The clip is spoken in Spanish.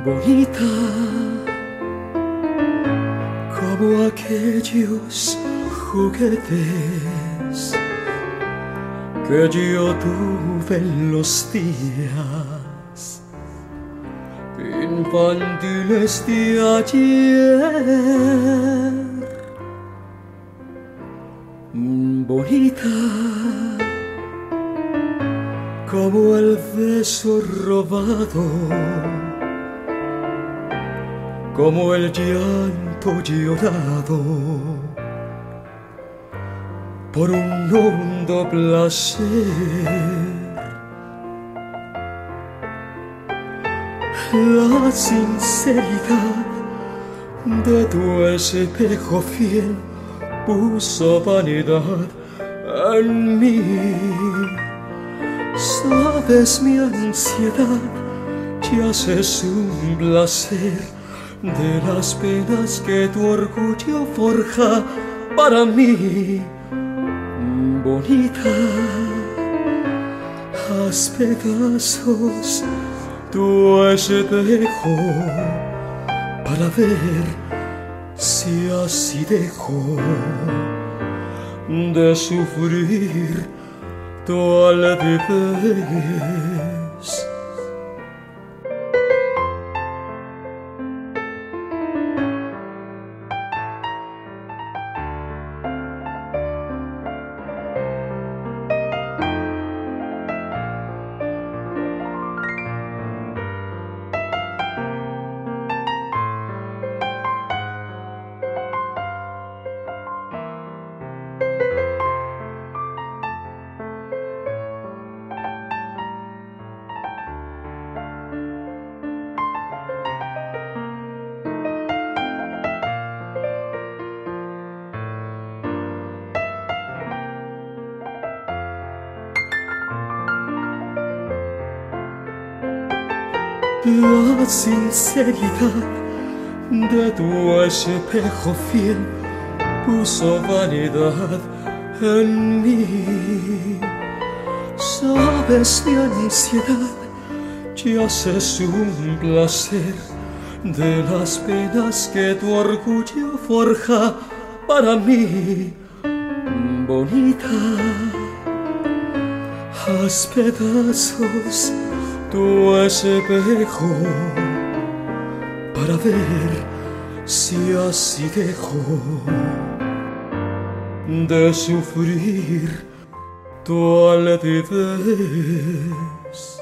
bonita como aquellos juguetes que yo tuve en los días infantiles de ayer. Bonita como el beso robado, como el llanto llorado por un hondo placer. La sinceridad de tu espejo fiel puso vanidad en mí. Sabes, mi ansiedad yace es un placer de las penas que tu orgullo forja para mí. Bonita, haz pedazos tu espejo para ver si así dejo de sufrir tu altivez. La sinceridad de tu espejo fiel puso vanidad en mí. Sabes, mi ansiedad yace es un placer de las penas que tu orgullo forja para mí. Bonita, haz pedazos tu espejo para ver si así dejo de sufrir tu altivez.